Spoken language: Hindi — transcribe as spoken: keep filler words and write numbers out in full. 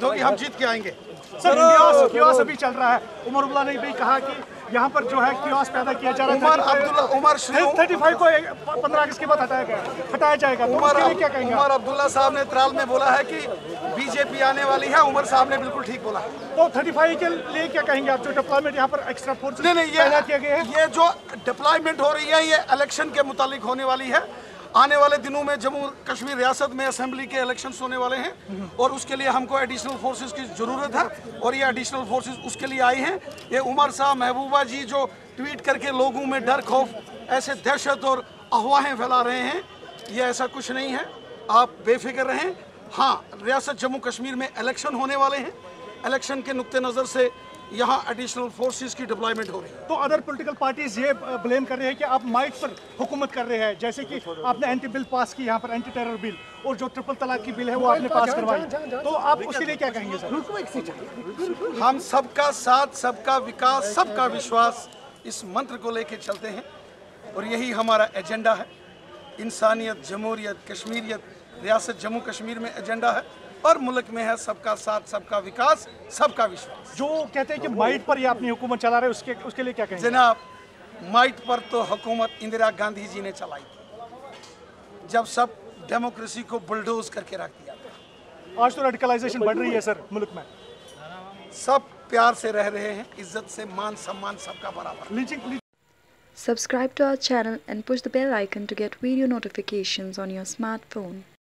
क्योंकि हम जीत के आएंगे। सर कियोस कियोस अभी चल रहा है। उमर अब्दुल्ला ने भी कहा कि यहाँ पर जो है कियोस पैदा किया जा रहा है। उमर अब्दुल्ला उमर थर्टी फाइव को पंद्रह अगस्त के बाद हटाया गया हटाया जाएगा। तो उमर उसके लिए क्या कहेंगे? उमर अब्दुल्ला साहब ने त्राल में बोला है कि बीजेपी आने वाली है। उमर साहब ने बिल्कुल ठीक बोला। तो थर्टी फाइव के लिए क्या कहेंगे आप? जो डिप्लॉयमेंट यहाँ पर एक्स्ट्रा फोर्स नहीं नहीं ये किए गए हैं, ये जो डिप्लॉयमेंट हो रही है ये इलेक्शन के मुतालिक होने वाली है। आने वाले दिनों में जम्मू कश्मीर रियासत में असेंबली के इलेक्शंस होने वाले हैं और उसके लिए हमको एडिशनल फोर्सेस की ज़रूरत है और ये एडिशनल फोर्सेस उसके लिए आई हैं। ये उमर साहब महबूबा जी जो ट्वीट करके लोगों में डर खौफ ऐसे दहशत और अफवाहें फैला रहे हैं, ये ऐसा कुछ नहीं है। आप बेफिक्र रहें। हाँ, रियासत जम्मू कश्मीर में इलेक्शन होने वाले हैं। इलेक्शन के नुक्ते नज़र से यहाँ एडिशनल फोर्सेस की डिप्लॉयमेंट हो रही है। तो अदर पॉलिटिकल पार्टीज ये ब्लेम कर रहे हैं कि आप माइट पर हुकूमत कर रहे हैं। जैसे कि आपने एंटी बिल पास की यहाँ पर, एंटी टेरर बिल, और जो ट्रिपल तलाक की बिल है वो आपने पास करवाई। तो आप उसके लिए क्या कहेंगे सर? हम सबका साथ, सबका विकास, सबका विश्वास इस मंत्र को लेके चलते हैं और यही हमारा एजेंडा है। इंसानियत, जमहूरियत, कश्मीरियत, रियासत जम्मू कश्मीर में एजेंडा है और मुल्क में है सबका साथ, सबका विकास, सबका विश्वास। जो कहते हैं कि माइट पर ये अपनी हुकूमत चला रहे हैं, उसके उसके लिए क्या कहेंगे? जनाब, माइट पर तो हुकूमत इंदिरा गांधी जी ने चलाई जब सब डेमोक्रेसी को बुलडोज करके रख दिया था। आज तो रेडिकलाइजेशन बढ़ रही है सर मुल्क में। सब प्यार से रह रहे हैं, इज्जत से, मान सम्मान सबका बराबर। Lynching Subscribe to our channel and push the bell icon to get video notifications on your smartphone.